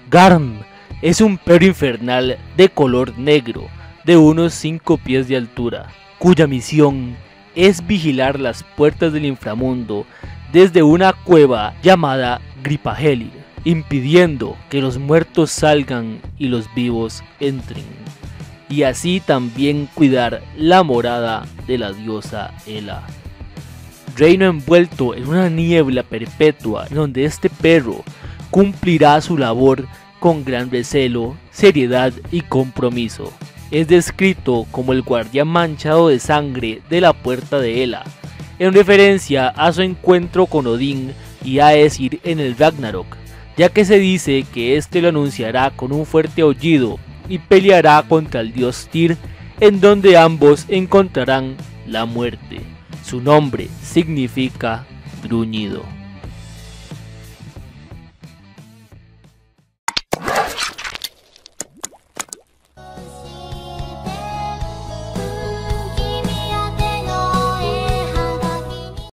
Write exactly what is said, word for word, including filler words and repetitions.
Garm es un perro infernal de color negro, de unos cinco pies de altura, cuya misión es vigilar las puertas del inframundo desde una cueva llamada Gripahelir, impidiendo que los muertos salgan y los vivos entren, y así también cuidar la morada de la diosa Hela. Reino envuelto en una niebla perpetua donde este perro cumplirá su labor con gran recelo, seriedad y compromiso. Es descrito como el guardián manchado de sangre de la puerta de Hela, en referencia a su encuentro con Odín y Aesir en el Ragnarok, ya que se dice que este lo anunciará con un fuerte aullido y peleará contra el dios Tyr, en donde ambos encontrarán la muerte. Su nombre significa gruñido.